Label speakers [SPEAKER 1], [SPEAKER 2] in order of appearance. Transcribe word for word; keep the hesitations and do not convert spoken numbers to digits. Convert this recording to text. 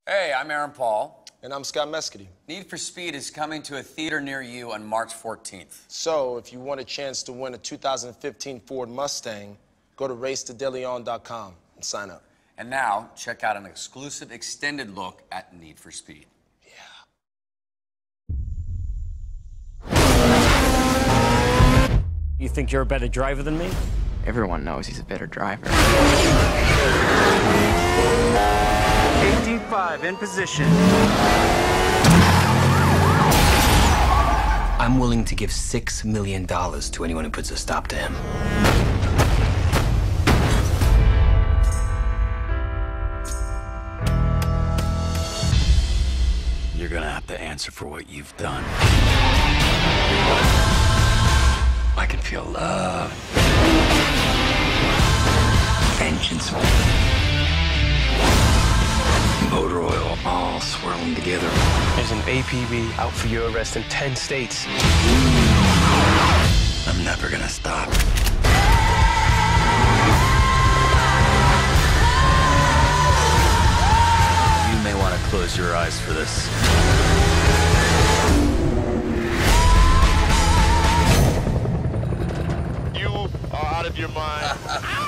[SPEAKER 1] Hey, I'm Aaron Paul.
[SPEAKER 2] And I'm Scott Mescudi.
[SPEAKER 1] Need for Speed is coming to a theater near you on March fourteenth.
[SPEAKER 2] So, if you want a chance to win a two thousand fifteen Ford Mustang, go to race to deleon dot com and sign up.
[SPEAKER 1] And now, check out an exclusive extended look at Need for Speed.
[SPEAKER 3] You think you're a better driver than me?
[SPEAKER 4] Everyone knows he's a better driver.
[SPEAKER 3] eighteen five in position.
[SPEAKER 5] I'm willing to give six million dollars to anyone who puts a stop to him.
[SPEAKER 6] You're gonna have to answer for what you've done. I can feel love. Vengeance. Motor oil all swirling together.
[SPEAKER 7] There's an A P B out for your arrest in ten states.
[SPEAKER 6] I'm never gonna stop.
[SPEAKER 8] You may want to close your eyes for this.
[SPEAKER 9] You are out of your mind.